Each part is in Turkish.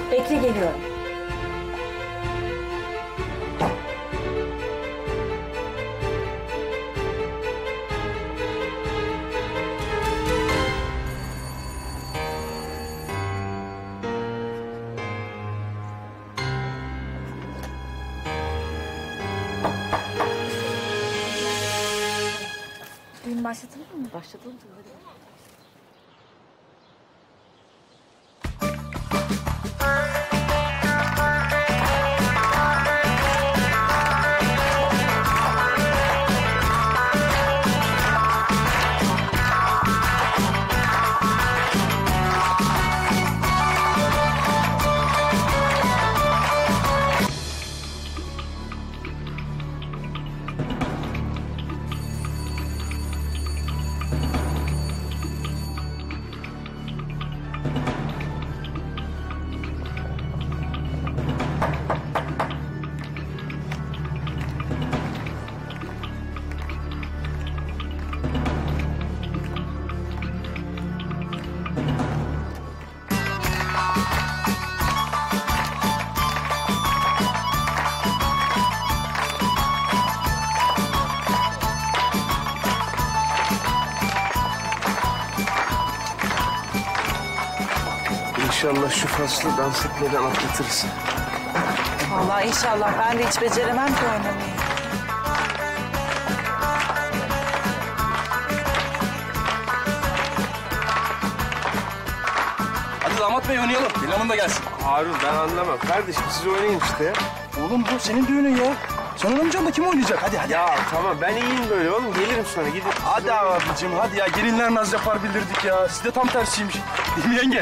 Bekle, geliyorum. Düğün başladın mı? Başladım. İnşallah şu faslı dans etmeden atlatırız. Vallahi inşallah. Ben de hiç beceremem ki oynamayı. Hadi damat bey oynayalım. Gelin hanım da gelsin. Harun ben anlamam. Kardeşim siz oynayın işte ya. Oğlum bu senin düğünün ya. Sen oynamayacaksın da kim oynayacak? Hadi hadi. Ya tamam ben iyiyim böyle oğlum. Gelirim sonra gidin. Hadi abicim hadi ya. Gelinler naz yapar bilirdik ya. Siz de tam tersiymiş. Değil mi yenge?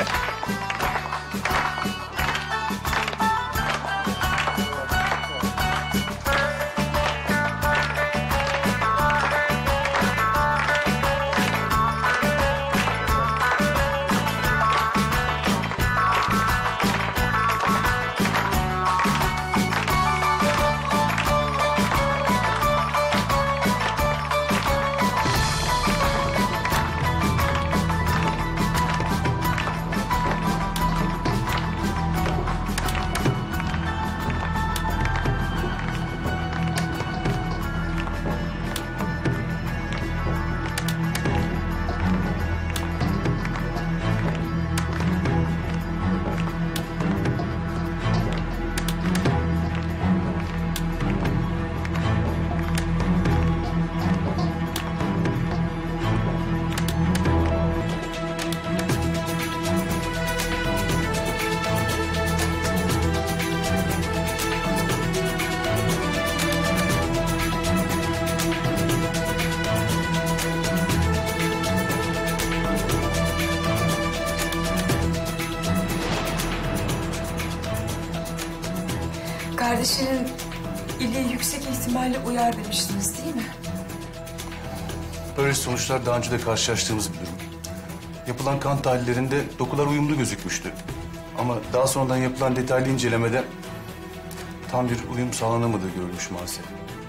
Kardeşinin ili yüksek ihtimalle uyar demiştiniz değil mi? Böyle sonuçlar daha önce de karşılaştığımız bir durum. Yapılan kan tahlillerinde dokular uyumlu gözükmüştü. Ama daha sonradan yapılan detaylı incelemede tam bir uyum sağlanamadığı görülmüş maalesef.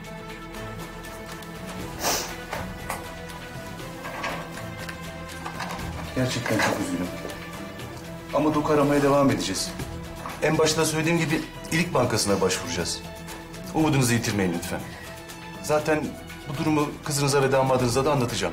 Gerçekten çok üzgünüm. Ama doku aramaya devam edeceğiz. En başta söylediğim gibi İlik Bankası'na başvuracağız. Umudunuzu yitirmeyin lütfen. Zaten bu durumu kızınıza ve damadınıza da anlatacağım.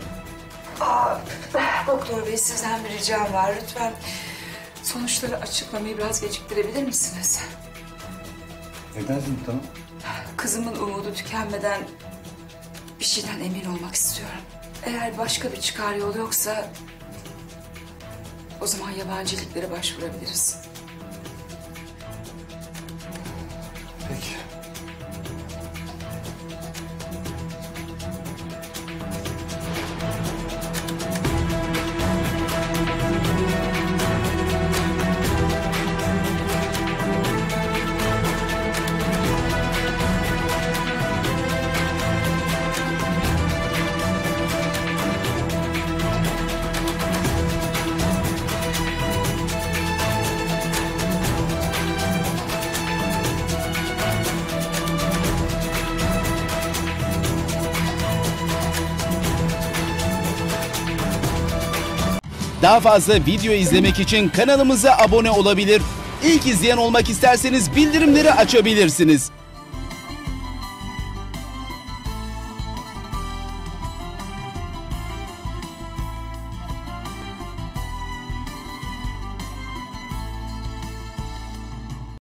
Doktor bey sizden bir ricam var. Lütfen sonuçları açıklamayı biraz geciktirebilir misiniz? Neden Zümrüt Hanım? Kızımın umudu tükenmeden bir şeyden emin olmak istiyorum. Eğer başka bir çıkar yol yoksa o zaman yabancı liglere başvurabiliriz. Peki. Daha fazla video izlemek için kanalımıza abone olabilir. İlk izleyen olmak isterseniz bildirimleri açabilirsiniz.